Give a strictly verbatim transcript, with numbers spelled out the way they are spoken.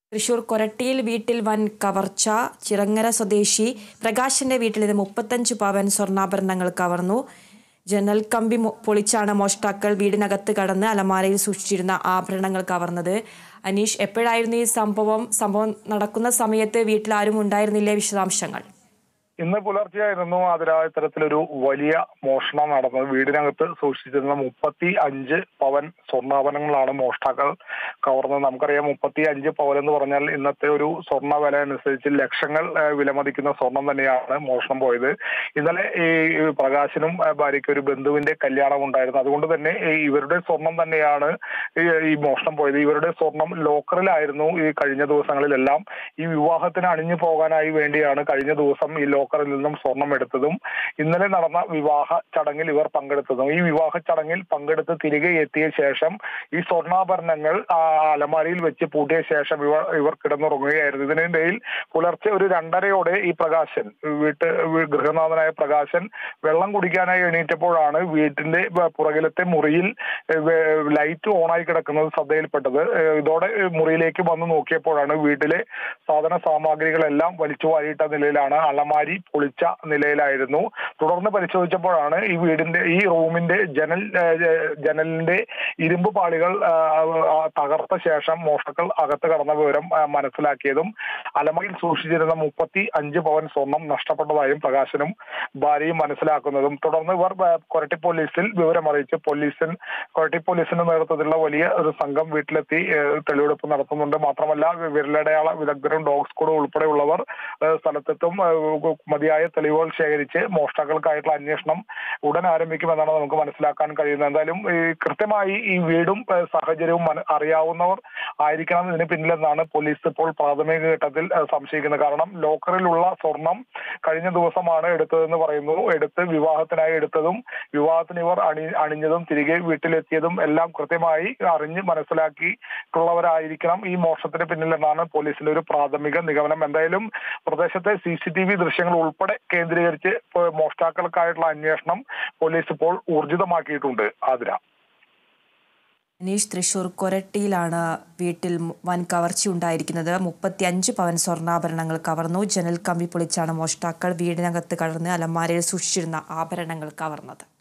തൃശൂർ കൊരട്ടിയിൽ വീട്ടിൽ വൻ കവർച്ച. ചിറങ്ങര സ്വദേശി പ്രകാശിന്റെ വീട്ടിൽ നിന്ന് മുപ്പത്തഞ്ച് പവൻ സ്വർണ്ണാഭരണങ്ങൾ കവർന്നു. ജനൽ കമ്പി പൊളിച്ചാണ് മോഷ്ടാക്കൾ വീടിനകത്ത് കടന്ന് അലമാരയിൽ സൂക്ഷിച്ചിരുന്ന ആഭരണങ്ങൾ കവർന്നത്. അനീഷ്, എപ്പോഴായിരുന്നു ഈ സംഭവം? സംഭവം നടക്കുന്ന സമയത്ത് വീട്ടിൽ ആരും ഉണ്ടായിരുന്നില്ലേ? വിശദാംശങ്ങൾ. ഇന്ന് പുലർച്ചെയായിരുന്നു അതിരാ ഇത്തരത്തിലൊരു വലിയ മോഷണം നടന്നത്. വീടിനകത്ത് സൂക്ഷിച്ചിരുന്ന മുപ്പത്തി അഞ്ച് പവൻ സ്വർണ്ണാഭരണങ്ങളാണ് മോഷ്ടാക്കൾ കവർന്നത്. നമുക്കറിയാം, മുപ്പത്തി അഞ്ച് പവൻ എന്ന് പറഞ്ഞാൽ ഇന്നത്തെ ഒരു സ്വർണ്ണ വില അനുസരിച്ച് ലക്ഷങ്ങൾ വിലമതിക്കുന്ന സ്വർണം തന്നെയാണ് മോഷണം പോയത്. ഇന്നലെ ഈ പ്രകാശനും ഭാര്യയ്ക്ക് ഒരു ബന്ധുവിന്റെ കല്യാണം ഉണ്ടായിരുന്നു. അതുകൊണ്ട് തന്നെ ഇവരുടെ സ്വർണം തന്നെയാണ് ഈ മോഷണം പോയത്. ഇവരുടെ സ്വർണം ലോക്കറിലായിരുന്നു ഈ കഴിഞ്ഞ ദിവസങ്ങളിലെല്ലാം. ഈ വിവാഹത്തിന് അണിഞ്ഞു പോകാനായി വേണ്ടിയാണ് കഴിഞ്ഞ ദിവസം ഈ ലോക്കറിൽ നിന്നും സ്വർണം എടുത്തതും ഇന്നലെ നടന്ന വിവാഹ ചടങ്ങിൽ ഇവർ പങ്കെടുത്തതും. ഈ വിവാഹ ചടങ്ങിൽ പങ്കെടുത്ത് തിരികെ എത്തിയ ശേഷം ഈ സ്വർണ്ണാഭരണങ്ങൾ അലമാരിയിൽ വെച്ച് പൂട്ടിയ ശേഷം ഇവർ ഇവർ കിടന്നുറങ്ങുകയായിരുന്നു. ഇതിനിടയിൽ പുലർച്ചെ ഒരു രണ്ടരയോടെ ഈ പ്രകാശൻ വീട്ട് ഗൃഹനാഥനായ പ്രകാശൻ വെള്ളം കുടിക്കാനായി എണീറ്റപ്പോഴാണ് വീട്ടിന്റെ പുറകിലത്തെ മുറിയിൽ ലൈറ്റ് ഓണായി കിടക്കുന്നത് ശ്രദ്ധയിൽപ്പെട്ടത്. ഇതോടെ മുറിയിലേക്ക് വന്ന് നോക്കിയപ്പോഴാണ് വീട്ടിലെ സാധന സാമഗ്രികളെല്ലാം വലിച്ചു വാരിയിട്ട നിലയിലാണ്. അലമാരി പൊളിച്ച നിലയിലായിരുന്നു. തുടർന്ന് പരിശോധിച്ചപ്പോഴാണ് ഈ വീടിന്റെ ഈ റൂമിന്റെ ജനൽ ജനലിന്റെ ഇരുമ്പ് പാളികൾ തകർത്ത ശേഷം മോഷ്ടാക്കൾ അകത്ത് കടന്ന വിവരം മനസ്സിലാക്കിയതും അലമാരിയിൽ സൂക്ഷിച്ചിരുന്ന മുപ്പത്തി അഞ്ച് പവൻ സ്വർണം നഷ്ടപ്പെട്ടതായും പ്രകാശനും ഭാര്യയും മനസ്സിലാക്കുന്നതും. തുടർന്ന് ഇവർ കൊരട്ടി പോലീസിൽ വിവരമറിയിച്ച് പോലീസിൻ കൊരട്ടി പോലീസിന്റെ നേതൃത്വത്തിലുള്ള വലിയ ഒരു സംഘം വീട്ടിലെത്തി തെളിവെടുപ്പ് നടത്തുന്നുണ്ട്. മാത്രമല്ല, വിരലടയാള വിദഗ്ധരും ഡോഗ് സ്ക്വാഡ് ഉൾപ്പെടെയുള്ളവർ സ്ഥലത്തെത്തും. മതിയായ തെളിവുകൾ ശേഖരിച്ച് മോഷ്ടാക്കൾക്കായിട്ടുള്ള അന്വേഷണം ഉടൻ ആരംഭിക്കുമെന്നാണ് നമുക്ക് മനസ്സിലാക്കാൻ കഴിയുന്നത്. എന്തായാലും കൃത്യമായി ഈ വീടും സാഹചര്യവും അറിയാവുന്നവർ ആയിരിക്കണം ഇതിന് പിന്നിലെന്നാണ് പോലീസ് ഇപ്പോൾ പ്രാഥമിക ഘട്ടത്തിൽ സംശയിക്കുന്നത്. കാരണം ലോക്കറിലുള്ള സ്വർണം കഴിഞ്ഞ ദിവസമാണ് എടുത്തതെന്ന് പറയുന്നു. എടുത്ത് വിവാഹത്തിനായി എടുത്തതും വിവാഹത്തിന് ഇവർ അണി അണിഞ്ഞതും തിരികെ വീട്ടിലെത്തിയതും എല്ലാം കൃത്യമായി അറിഞ്ഞ് മനസ്സിലാക്കിയിട്ടുള്ളവരായിരിക്കണം ഈ മോഷണത്തിന് പിന്നിലെന്നാണ് പോലീസിന്റെ ഒരു പ്രാഥമിക നിഗമനം. എന്തായാലും പ്രദേശത്തെ സി സി ടി വി ദൃശ്യങ്ങൾ ഉൾപ്പെടെ കേന്ദ്രീകരിച്ച് മോഷ്ടാക്കൾക്കായിട്ടുള്ള അന്വേഷണം പോലീസ് ഇപ്പോൾ ഊർജിതമാക്കിയിട്ടുണ്ട്. ആതിര. അനീഷ്, തൃശൂർ കൊരട്ടിയിലാണ് വീട്ടിൽ വൻ കവർച്ചയുണ്ടായിരിക്കുന്നത്. മുപ്പത്തി അഞ്ച് പവൻ സ്വർണ്ണാഭരണങ്ങൾ കവർന്നു. ജനൽ കമ്പി പൊളിച്ചാണ് മോഷ്ടാക്കൾ വീടിനകത്ത് കടന്ന് അലമാരയിൽ സൂക്ഷിച്ചിരുന്ന ആഭരണങ്ങൾ കവർന്നത്.